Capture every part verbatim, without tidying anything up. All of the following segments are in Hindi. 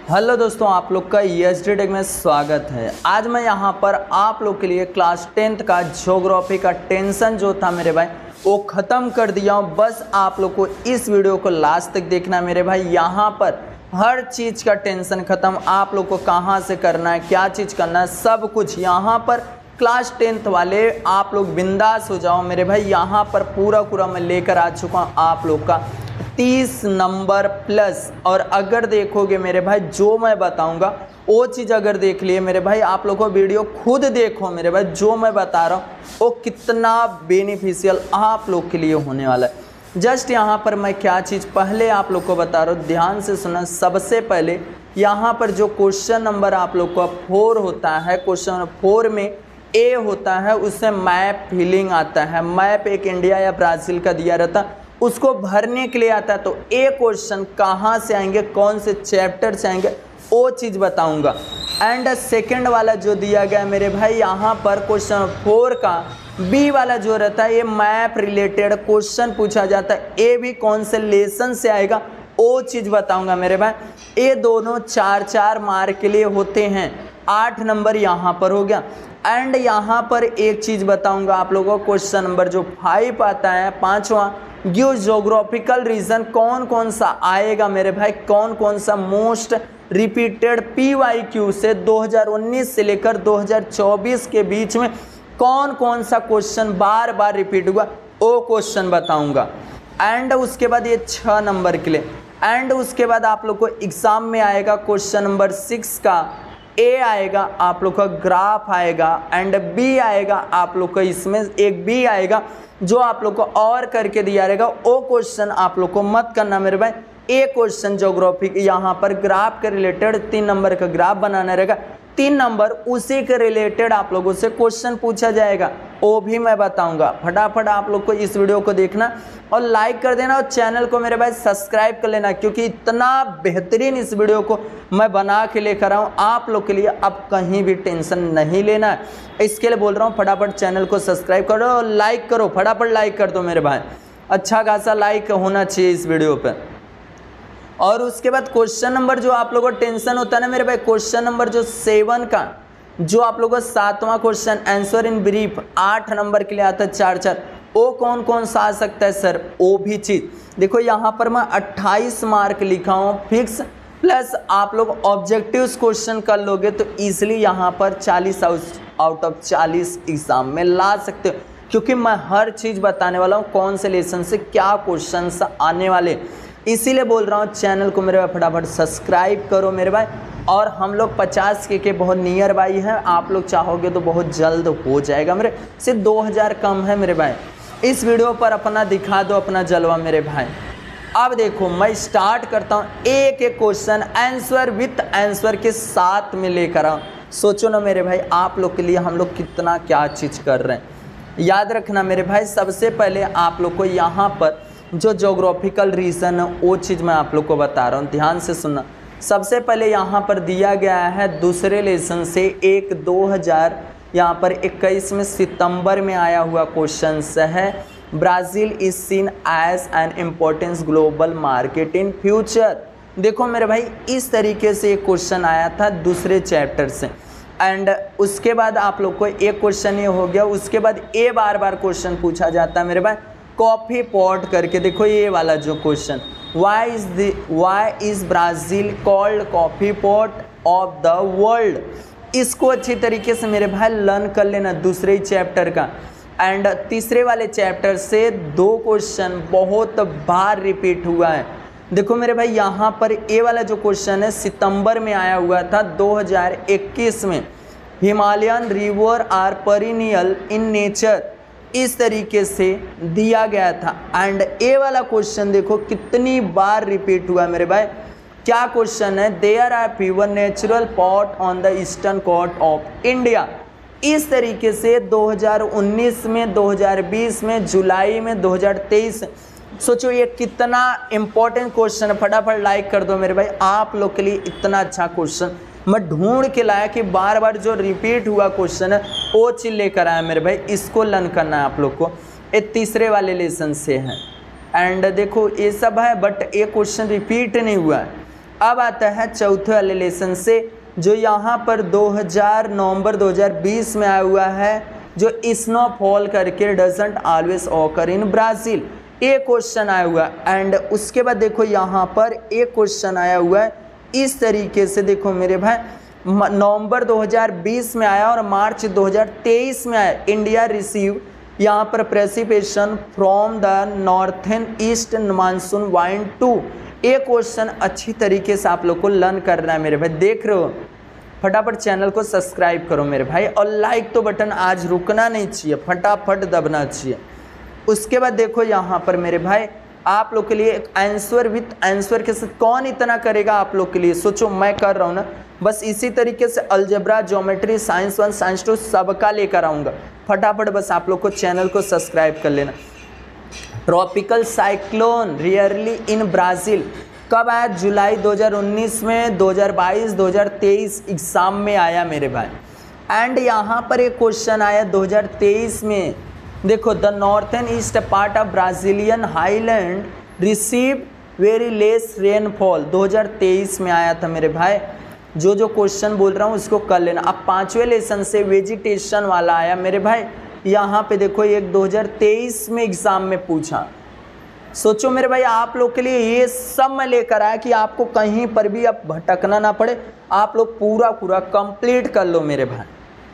हेलो दोस्तों, आप लोग का ईएसडी टेक में स्वागत है। आज मैं यहाँ पर आप लोग के लिए क्लास टेंथ का ज्योग्राफी का टेंशन जो था मेरे भाई वो ख़त्म कर दिया हूँ। बस आप लोग को इस वीडियो को लास्ट तक देखना मेरे भाई। यहाँ पर हर चीज़ का टेंशन ख़त्म। आप लोग को कहाँ से करना है, क्या चीज़ करना है, सब कुछ यहाँ पर क्लास टेंथ वाले आप लोग बिंदास हो जाओ मेरे भाई। यहाँ पर पूरा पूरा मैं लेकर आ चुका हूँ आप लोग का तीस नंबर प्लस। और अगर देखोगे मेरे भाई जो मैं बताऊंगा वो चीज़ अगर देख लिए मेरे भाई, आप लोग को वीडियो खुद देखो मेरे भाई, जो मैं बता रहा हूँ वो कितना बेनिफिशियल आप लोग के लिए होने वाला है। जस्ट यहाँ पर मैं क्या चीज़ पहले आप लोग को बता रहा हूँ, ध्यान से सुना। सबसे पहले यहाँ पर जो क्वेश्चन नंबर आप लोग का फोर होता है, क्वेश्चन फोर में ए होता है, उससे मैप फिलिंग आता है। मैप एक इंडिया या ब्राज़ील का दिया रहता है, उसको भरने के लिए आता है। तो ए क्वेश्चन कहाँ से आएंगे, कौन से चैप्टर से आएंगे, वो चीज़ बताऊंगा। एंड सेकंड वाला जो दिया गया मेरे भाई, यहाँ पर क्वेश्चन फोर का बी वाला जो रहता है, ये मैप रिलेटेड क्वेश्चन पूछा जाता है। ए भी कौन से लेसन से आएगा वो चीज़ बताऊंगा मेरे भाई। ये दोनों चार चार मार्क के लिए होते हैं। आठ नंबर यहाँ पर हो गया। एंड यहाँ पर एक चीज़ बताऊंगा आप लोगों को, क्वेश्चन नंबर जो फाइव आता है, पाँचवा, गिव ज्योग्राफिकल रीजन कौन कौन सा आएगा मेरे भाई, कौन कौन सा most repeated P Y Q से दो हज़ार उन्नीस से लेकर दो हज़ार चौबीस के बीच में कौन कौन सा क्वेश्चन बार बार रिपीट हुआ वो क्वेश्चन बताऊंगा। एंड उसके बाद ये छः नंबर के लिए। एंड उसके बाद आप लोग को एग्जाम में आएगा क्वेश्चन नंबर सिक्स का ए आएगा, आप लोग का ग्राफ आएगा। एंड बी आएगा आप लोग का, इसमें एक बी आएगा जो आप लोग को और करके दिया रहेगा। वो क्वेश्चन आप लोग को मत करना मेरे भाई। एक क्वेश्चन ज्योग्राफी यहाँ पर ग्राफ के रिलेटेड तीन नंबर का ग्राफ बनाना रहेगा। तीन नंबर उसी के रिलेटेड आप लोगों से क्वेश्चन पूछा जाएगा, वो भी मैं बताऊंगा। फटाफट आप लोग को इस वीडियो को देखना और लाइक कर देना, और चैनल को मेरे भाई सब्सक्राइब कर लेना, क्योंकि इतना बेहतरीन इस वीडियो को मैं बना के लेकर आऊँ आप लोग के लिए। अब कहीं भी टेंशन नहीं लेना है, इसके लिए बोल रहा हूँ फटाफट चैनल को सब्सक्राइब करो और लाइक करो। फटाफट लाइक कर दो मेरे भाई, अच्छा खासा लाइक होना चाहिए इस वीडियो पर। और उसके बाद क्वेश्चन नंबर जो आप लोगों को टेंशन होता है ना मेरे भाई, क्वेश्चन नंबर जो सेवन का जो आप लोगों को सातवां क्वेश्चन आंसर इन ब्रीफ आठ नंबर के लिए आता है, चार चार, वो कौन कौन सा आ सकता है सर, वो भी चीज़ देखो। यहाँ पर मैं अट्ठाईस मार्क लिखा हूँ फिक्स, प्लस आप लोग ऑब्जेक्टिव्स क्वेश्चन कर लोगे तो ईजिली यहाँ पर चालीस आउट ऑफ चालीस एग्जाम में ला सकते हो, क्योंकि मैं हर चीज़ बताने वाला हूँ कौन से लेसन से क्या क्वेश्चन आने वाले। इसीलिए बोल रहा हूँ चैनल को मेरे भाई फटाफट सब्सक्राइब करो मेरे भाई। और हम लोग पचास के के बहुत नियर बाई हैं, आप लोग चाहोगे तो बहुत जल्द हो जाएगा मेरे, सिर्फ दो हज़ार कम है मेरे भाई। इस वीडियो पर अपना दिखा दो अपना जलवा मेरे भाई। अब देखो मैं स्टार्ट करता हूँ, एक एक क्वेश्चन आंसर विथ आंसर के साथ में लेकर आऊँ। सोचो ना मेरे भाई आप लोग के लिए हम लोग कितना क्या चीज़ कर रहे हैं। याद रखना मेरे भाई, सबसे पहले आप लोग को यहाँ पर जो ज्योग्राफिकल रीजन है वो चीज़ मैं आप लोग को बता रहा हूँ, ध्यान से सुनना। सबसे पहले यहाँ पर दिया गया है दूसरे लेसन से एक दो हज़ार यहाँ पर इक्कीस में सितंबर में आया हुआ क्वेश्चन है, Brazil is seen as an importance global market in future. देखो मेरे भाई इस तरीके से एक क्वेश्चन आया था दूसरे चैप्टर से। एंड उसके बाद आप लोग को एक क्वेश्चन ये हो गया। उसके बाद ए बार बार क्वेश्चन पूछा जाता है मेरे भाई, कॉफ़ी पॉट करके। देखो ये वाला जो question, why is the why is Brazil called coffee pot of the world, इसको अच्छी तरीके से मेरे भाई लर्न कर लेना दूसरे ही चैप्टर का। एंड तीसरे वाले चैप्टर से दो क्वेश्चन बहुत बार रिपीट हुआ है। देखो मेरे भाई यहाँ पर ए वाला जो क्वेश्चन है सितंबर में आया हुआ था दो हज़ार इक्कीस में, Himalayan river are perennial in nature, इस तरीके से दिया गया था। एंड ए वाला क्वेश्चन देखो कितनी बार रिपीट हुआ मेरे भाई। क्या क्वेश्चन है, there are fewer natural port on the eastern coast of India. इस तरीके से दो हज़ार उन्नीस में, दो हज़ार बीस में, जुलाई में, दो हज़ार तेईस। सोचो ये कितना इंपॉर्टेंट क्वेश्चन है। फटाफट लाइक कर दो मेरे भाई, आप लोग के लिए इतना अच्छा क्वेश्चन मैं ढूंढ के लाया कि बार बार जो रिपीट हुआ क्वेश्चन है वो चीज़ लेकर आया मेरे भाई। इसको लर्न करना है आप लोग को, ये तीसरे वाले लेसन से है। एंड देखो ये सब है, बट ये क्वेश्चन रिपीट नहीं हुआ है। अब आता है चौथे वाले लेसन से, जो यहाँ पर दो हज़ार नवंबर दो हज़ार बीस में आया हुआ है, जो स्नोफॉल करके doesn't always occur in Brazil, एक क्वेश्चन आया हुआ है। एंड उसके बाद देखो यहाँ पर एक क्वेश्चन आया हुआ है इस तरीके से, देखो मेरे भाई नवंबर दो हज़ार बीस में आया और मार्च दो हज़ार तेईस में आया। इंडिया रिसीव यहाँ पर precipitation from the northern east monsoon wind too, एक क्वेश्चन अच्छी तरीके से आप लोग को लर्न करना है मेरे भाई। देख रहे हो, फटाफट चैनल को सब्सक्राइब करो मेरे भाई, और लाइक तो बटन आज रुकना नहीं चाहिए, फटाफट दबना चाहिए। उसके बाद देखो यहाँ पर मेरे भाई आप लोग के लिए एक आंसर विथ आंसर के साथ कौन इतना करेगा आप लोग के लिए, सोचो मैं कर रहा हूँ ना, बस इसी तरीके से algebra, geometry, science one, science two सबका लेकर आऊँगा। फटाफट बस आप लोग को चैनल को सब्सक्राइब कर लेना। Tropical cyclone rarely in Brazil कब आया? जुलाई दो हज़ार उन्नीस में, दो हज़ार बाईस, दो हज़ार तेईस एग्ज़ाम में आया मेरे भाई। एंड यहाँ पर एक क्वेश्चन आया दो हज़ार तेईस में, देखो the northern east part of Brazilian highland receive very less rainfall, दो हज़ार तेईस में आया था मेरे भाई। जो जो क्वेश्चन बोल रहा हूँ उसको कर लेना। अब पाँचवें लेसन से वेजिटेशन वाला आया मेरे भाई, यहाँ पे देखो एक दो हज़ार तेईस में एग्ज़ाम में पूछा। सोचो मेरे भाई आप लोग के लिए ये सब मैं लेकर आया कि आपको कहीं पर भी अब भटकना ना पड़े, आप लोग पूरा पूरा कंप्लीट कर लो मेरे भाई।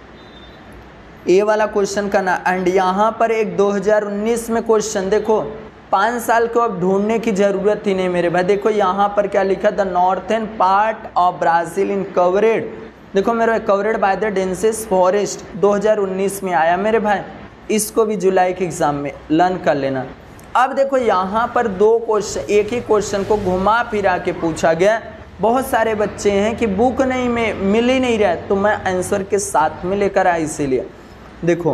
ये वाला क्वेश्चन करना। एंड यहाँ पर एक दो हज़ार उन्नीस में क्वेश्चन देखो, पाँच साल को अब ढूंढने की ज़रूरत ही नहीं मेरे भाई। देखो यहाँ पर क्या लिखा, the northern part of Brazil in covered, देखो मेरे भाई covered by the densest forest, दो हज़ार उन्नीस में आया मेरे भाई। इसको भी जुलाई के एग्ज़ाम में लर्न कर लेना। अब देखो यहाँ पर दो क्वेश्चन, एक ही क्वेश्चन को घुमा फिरा के पूछा गया। बहुत सारे बच्चे हैं कि बुक नहीं में मिल ही नहीं रहा है, तो मैं आंसर के साथ में लेकर आया। इसीलिए देखो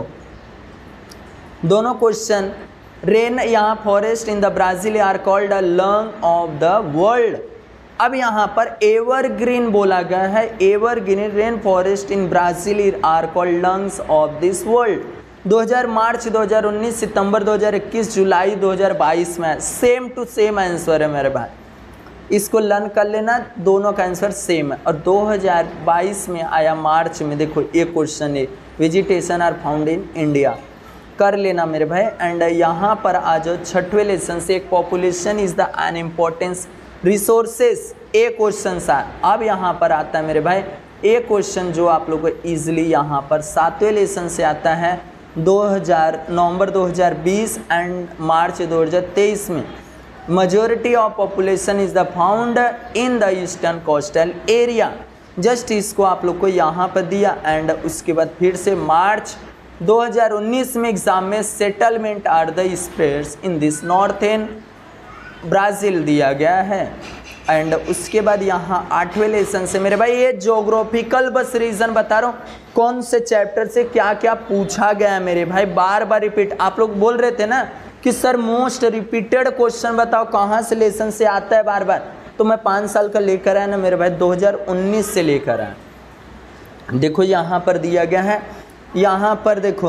दोनों क्वेश्चन, रेन यहाँ forest in the Brazil are called the lung of the world. अब यहाँ पर एवरग्रीन बोला गया है, evergreen rain forest in Brazil are called lungs of this world. दो हज़ार मार्च दो हज़ार उन्नीस, सितंबर दो हज़ार इक्कीस, जुलाई दो हज़ार बाईस में सेम टू सेम आंसर है मेरे भाई। इसको लर्न कर लेना, दोनों का आंसर सेम है। और दो हज़ार बाईस में आया मार्च में, देखो एक क्वेश्चन है vegetation are found in India, कर लेना मेरे भाई। एंड यहाँ पर आ जाओ छठवें लेसन से, एक population is the an importance resources, एक क्वेश्चन सा। अब यहाँ पर आता है मेरे भाई एक क्वेश्चन जो आप लोग को ईजिली यहाँ पर सातवें लेसन से आता है, दो हज़ार नवंबर दो हज़ार बीस एंड मार्च दो हज़ार तेईस में। majority of population is the found in the eastern coastal area, just इसको आप लोग को यहाँ पर दिया। एंड उसके बाद फिर से मार्च दो हज़ार उन्नीस में एग्जाम में settlement are the spreads in this northern Brazil दिया गया है। एंड उसके बाद यहाँ आठवें लेसन से मेरे भाई ये ज्योग्राफिकल बस रीजन बता रहा हूँ कौन से चैप्टर से क्या क्या पूछा गया है मेरे भाई। बार बार रिपीट, आप लोग बोल रहे थे ना कि सर मोस्ट रिपीटेड क्वेश्चन बताओ कहाँ से लेसन से आता है बार बार, तो मैं पाँच साल का लेकर आया ना मेरे भाई, दो हज़ार उन्नीस से लेकर आया। देखो यहाँ पर दिया गया है, यहाँ पर देखो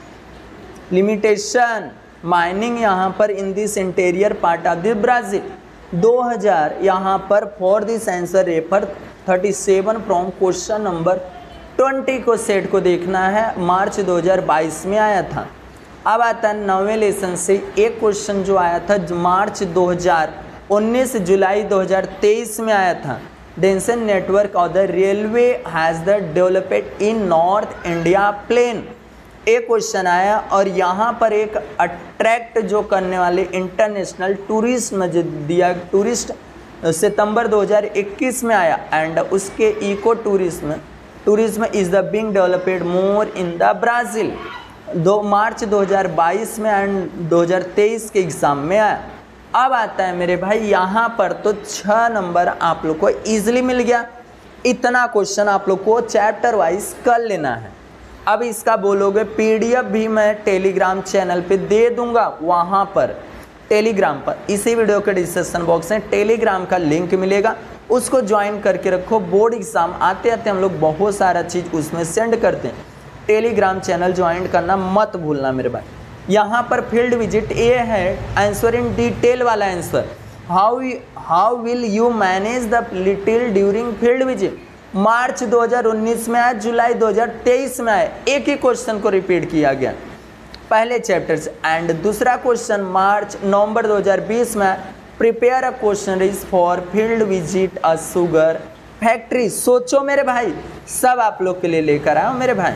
लिमिटेशन माइनिंग यहाँ पर in this interior part of the Brazil दो हज़ार, यहाँ पर फॉर दिस आंसर रेफर सैंतीस फ्रॉम क्वेश्चन नंबर बीस को सेट को देखना है, मार्च दो हज़ार बाईस में आया था। अब आता है नौवें लेसन से एक क्वेश्चन जो आया था मार्च दो हज़ार उन्नीस जुलाई दो हज़ार तेईस में आया था। Dense network of the railway has the developed in north India plain, एक क्वेश्चन आया। और यहाँ पर एक अट्रैक्ट जो करने वाले इंटरनेशनल टूरिज्म जो दिया टूरिस्ट सितंबर दो हज़ार इक्कीस में आया। एंड उसके eco tourism tourism is the being developed more in the Brazil, दो मार्च दो हज़ार बाईस में एंड दो हज़ार तेईस के एग्ज़ाम में आया। अब आता है मेरे भाई यहाँ पर तो छः नंबर आप लोग को ईजिली मिल गया। इतना क्वेश्चन आप लोग को चैप्टर वाइज कर लेना है। अब इसका बोलोगे पीडीएफ भी मैं टेलीग्राम चैनल पे दे दूंगा, वहाँ पर टेलीग्राम पर इसी वीडियो के डिस्क्रिप्शन बॉक्स में टेलीग्राम का लिंक मिलेगा, उसको ज्वाइन करके रखो। बोर्ड एग्ज़ाम आते आते हम लोग बहुत सारा चीज़ उसमें सेंड करते हैं, टेलीग्राम चैनल ज्वाइन करना मत भूलना मेरे भाई। यहाँ पर फील्ड विजिट ये है आंसर इन डिटेल वाला answer, how how will you manage the little during field visit. मार्च दो हज़ार उन्नीस में आया, जुलाई दो हज़ार तेईस में आया, एक ही क्वेश्चन को रिपीट किया गया पहले चैप्टर से। एंड दूसरा क्वेश्चन मार्च नवंबर दो हज़ार बीस में, prepare a questionnaires for field visit a sugar factory. सोचो मेरे भाई, सब आप लोग के लिए लेकर आया मेरे भाई।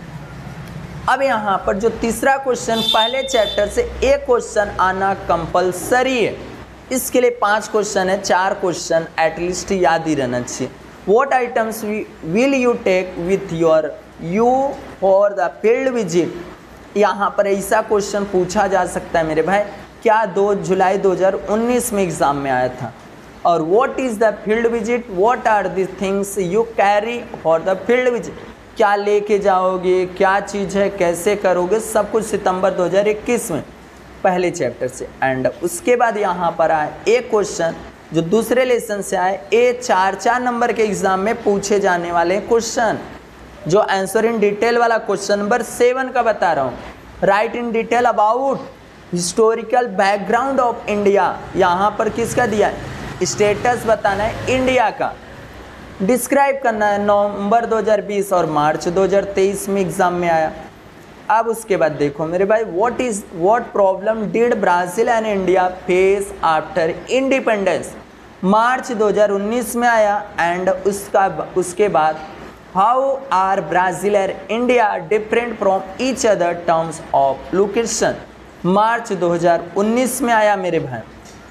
अब यहाँ पर जो तीसरा क्वेश्चन, पहले चैप्टर से एक क्वेश्चन आना कंपलसरी है, इसके लिए पांच क्वेश्चन है, चार क्वेश्चन एटलीस्ट याद ही रहना चाहिए। What items will you take with your you for the field visit. यहाँ पर ऐसा क्वेश्चन पूछा जा सकता है मेरे भाई, क्या दो जुलाई दो हज़ार उन्नीस में एग्जाम में आया था। और what is the field visit, what are the things you carry for the field visit. क्या लेके जाओगे, क्या चीज़ है, कैसे करोगे, सब कुछ सितंबर दो हज़ार इक्कीस में पहले चैप्टर से। एंड उसके बाद यहाँ पर आए एक क्वेश्चन जो दूसरे लेसन से आए, ये चार चार नंबर के एग्जाम में पूछे जाने वाले क्वेश्चन, जो आंसर इन डिटेल वाला क्वेश्चन नंबर सेवन का बता रहा हूँ। Write in detail about historical background of India. यहाँ पर किसका दिया है, स्टेटस बताना है इंडिया का, डिस्क्राइब करना है। नवंबर दो हज़ार बीस और मार्च दो हज़ार तेईस में एग्जाम में आया। अब उसके बाद देखो मेरे भाई, what is what problem did Brazil and India face after independence. मार्च दो हज़ार उन्नीस में आया। एंड उसका उसके बाद how are Brazil and India different from each other terms of location. मार्च दो हज़ार उन्नीस में आया मेरे भाई।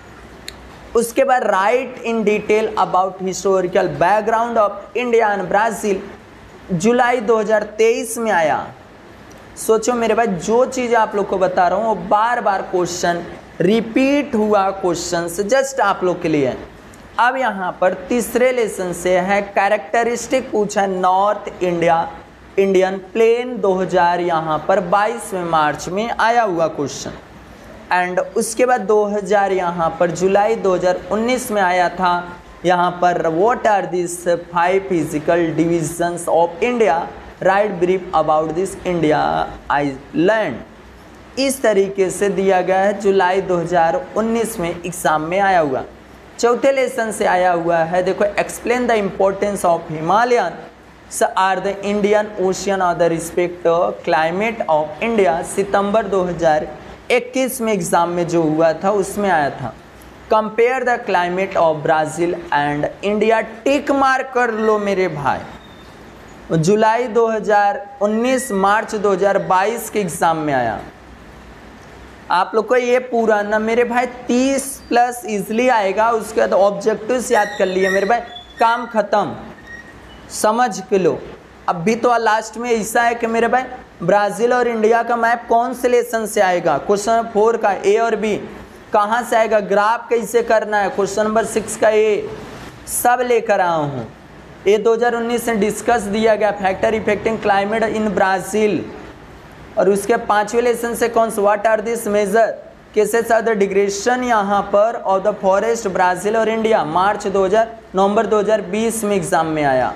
उसके बाद write in detail about historical background of India and Brazil, जुलाई दो हज़ार तेईस में आया। सोचो मेरे भाई, जो चीज़ आप लोग को बता रहा हूँ वो बार बार क्वेश्चन रिपीट हुआ क्वेश्चन से जस्ट आप लोग के लिए। अब यहाँ पर तीसरे लेसन से है कैरेक्टरिस्टिक पूछा है नॉर्थ इंडिया इंडियन प्लेन दो हज़ार यहाँ पर बाईस में मार्च में आया हुआ क्वेश्चन। एंड उसके बाद दो हज़ार यहाँ पर जुलाई दो हज़ार उन्नीस में आया था। यहाँ पर what are this five physical divisions of India, write brief about this India island. इस तरीके से दिया गया है, जुलाई दो हज़ार उन्नीस में एग्जाम में आया हुआ। चौथे लेसन से आया हुआ है, देखो explain the importance of Himalayan are the Indian ocean और the respect climate of India. सितंबर दो हज़ार इक्कीस में एग्जाम में जो हुआ था उसमें आया था। Compare the climate of Brazil and India, tick mark कर लो मेरे भाई। जुलाई दो हज़ार उन्नीस मार्च दो हज़ार बाईस के एग्जाम में आया। आप लोग को ये पूरा ना मेरे भाई तीस प्लस इजली आएगा। उसके बाद ऑब्जेक्टिव्स याद कर लिए मेरे भाई, काम खत्म, समझ के लो। अभी तो लास्ट में ऐसा है कि मेरे भाई ब्राज़ील और इंडिया का मैप कौन से लेसन से आएगा, क्वेश्चन फोर का ए और बी कहाँ से आएगा, ग्राफ कैसे करना है, क्वेश्चन नंबर सिक्स का ए, सब लेकर आया हूँ। ये दो हज़ार उन्नीस में डिस्कस दिया गया, factor affecting climate in Brazil. और उसके पांचवें लेसन से कौन सा, what are this major cases are the degradation यहाँ पर ऑफ द फॉरेस्ट ब्राज़ील और इंडिया, मार्च दो हज़ार नवंबर दो हज़ार बीस में एग्जाम में आया।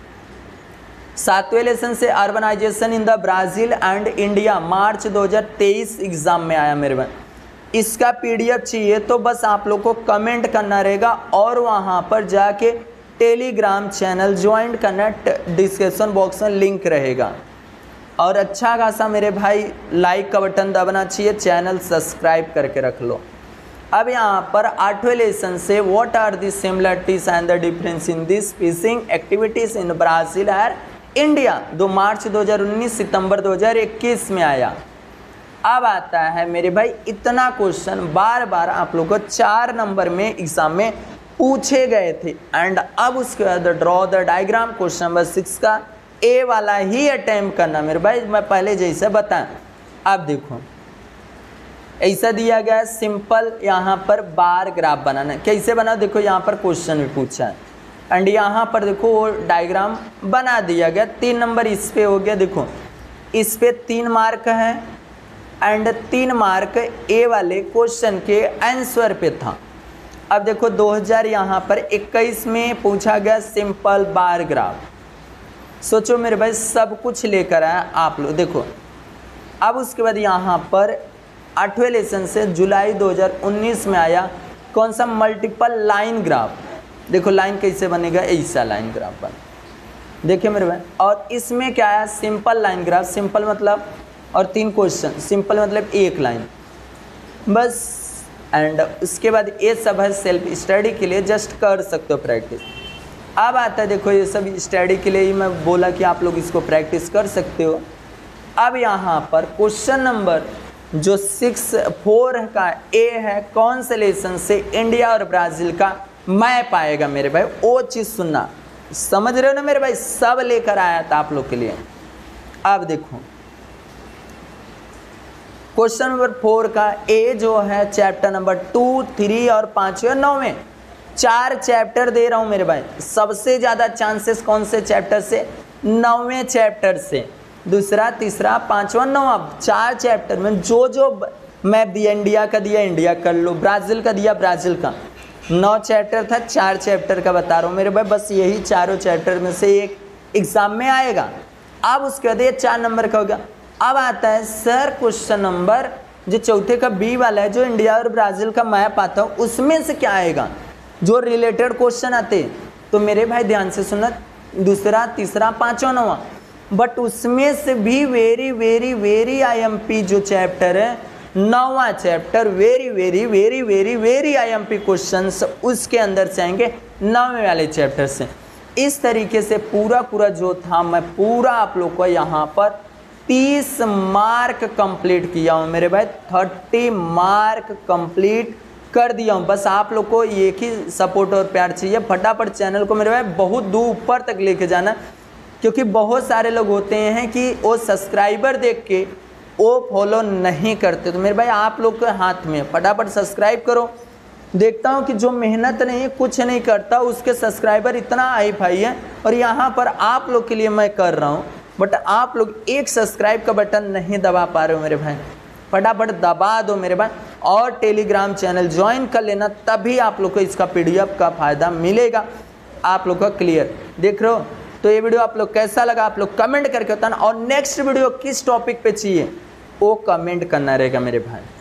सातवें लेसन से urbanisation in the Brazil and India, मार्च दो हज़ार तेईस एग्जाम में आया मेरे भाई। इसका पीडीएफ चाहिए तो बस आप लोग को कमेंट करना रहेगा और वहाँ पर जाके टेलीग्राम चैनल ज्वाइन करना, डिस्क्रिप्शन बॉक्स में लिंक रहेगा। और अच्छा खासा मेरे भाई लाइक का बटन दबाना चाहिए, चैनल सब्सक्राइब करके रख लो। अब यहाँ पर आठवें लेसन से what are the similarities and the difference in this fishing activities in Brazil and India, दो मार्च दो हज़ार उन्नीस सितंबर दो हज़ार इक्कीस में आया। अब आता है मेरे भाई, इतना क्वेश्चन बार बार आप लोग को चार नंबर में एग्जाम में पूछे गए थे। एंड अब उसके बाद draw the diagram, question number six का ए वाला ही अटेम्प्ट करना मेरे भाई, मैं पहले जैसे बताएं। अब देखो ऐसा दिया गया है, सिंपल यहाँ पर बार ग्राफ बनाना, कैसे बना, देखो यहाँ पर क्वेश्चन भी पूछा है। एंड यहाँ पर देखो वो डायग्राम बना दिया गया, तीन नंबर इस पे हो गया। देखो इस पे तीन मार्क है एंड तीन मार्क ए वाले क्वेश्चन के आंसर पे था। अब देखो दो हज़ार यहाँ पर इक्कीस में पूछा गया सिंपल बार ग्राफ। सोचो मेरे भाई सब कुछ लेकर आया आप लोग, देखो। अब उसके बाद यहाँ पर आठवें लेसन से जुलाई दो हज़ार उन्नीस में आया कौन सा मल्टीपल लाइन ग्राफ। देखो लाइन कैसे बनेगा, ऐसा लाइन ग्राफ बन, देखिए मेरे भाई। और इसमें क्या है, सिंपल लाइन ग्राफ, सिंपल मतलब, और तीन क्वेश्चन, सिंपल मतलब एक लाइन बस। एंड उसके बाद ये सब है सेल्फ स्टडी के लिए, जस्ट कर सकते हो प्रैक्टिस। अब आता है देखो, ये सब स्टडी के लिए ही मैं बोला कि आप लोग इसको प्रैक्टिस कर सकते हो। अब यहाँ पर क्वेश्चन नंबर जो सिक्स फोर का ए है, कौन से लेसन से इंडिया और ब्राज़ील का मैप आएगा मेरे भाई, वो चीज़ सुनना। समझ रहे हो ना मेरे भाई, सब लेकर आया था आप लोग के लिए। अब देखो क्वेश्चन नंबर फोर का ए जो है चैप्टर नंबर टू, थ्री और पाँचवें और नौवें, चार चैप्टर दे रहा हूँ मेरे भाई। सबसे ज़्यादा चांसेस कौन से चैप्टर से, नौवें चैप्टर से। दूसरा, तीसरा, पाँचवा, नौवा, चार चैप्टर में जो जो मैप दिया, इंडिया का दिया इंडिया कर लो, ब्राज़ील का दिया ब्राज़ील का। नौ चैप्टर था, चार चैप्टर का बता रहा हूँ मेरे भाई, बस यही चारों चैप्टर में से एक एग्जाम में आएगा। अब उसके बाद ये चार नंबर का हो गया। अब आता है सर क्वेश्चन नंबर जो चौथे का बी वाला है, जो इंडिया और ब्राज़ील का मैप आता है, उसमें से क्या आएगा, जो रिलेटेड क्वेश्चन आते। तो मेरे भाई ध्यान से सुनना, दूसरा, तीसरा, पाँचवा, नौवा, बट उसमें से भी वेरी वेरी वेरी आईएमपी जो चैप्टर है, नौवा chapter, very very very very very IMP questions उसके अंदर से आएंगे, नौवे वाले चैप्टर से। इस तरीके से पूरा पूरा जो था मैं पूरा आप लोग को यहाँ पर तीस मार्क कंप्लीट किया हूँ मेरे भाई, तीस मार्क कंप्लीट कर दिया हूँ। बस आप लोग को एक ही सपोर्ट और प्यार चाहिए, फटाफट चैनल को मेरे भाई बहुत दूर ऊपर तक लेके जाना, क्योंकि बहुत सारे लोग होते हैं कि वो सब्सक्राइबर देख के वो फॉलो नहीं करते। तो मेरे भाई आप लोग के हाथ में, फटाफट सब्सक्राइब करो। देखता हूँ कि जो मेहनत नहीं, कुछ नहीं करता, उसके सब्सक्राइबर इतना हाई फाई है, और यहाँ पर आप लोग के लिए मैं कर रहा हूँ, बट आप लोग एक सब्सक्राइब का बटन नहीं दबा पा रहे हो मेरे भाई। फटाफट दबा दो मेरे भाई, और टेलीग्राम चैनल ज्वाइन कर लेना, तभी आप लोग को इसका पीडीएफ का फ़ायदा मिलेगा आप लोग का। क्लियर देख रहे हो? तो ये वीडियो आप लोग कैसा लगा, आप लोग कमेंट करके बताना, और नेक्स्ट वीडियो किस टॉपिक पे चाहिए वो कमेंट करना रहेगा मेरे भाई।